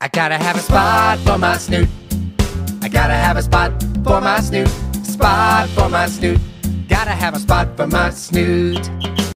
I gotta have a spot for my snoot. I gotta have a spot for my snoot. Spot for my snoot. Gotta have a spot for my snoot.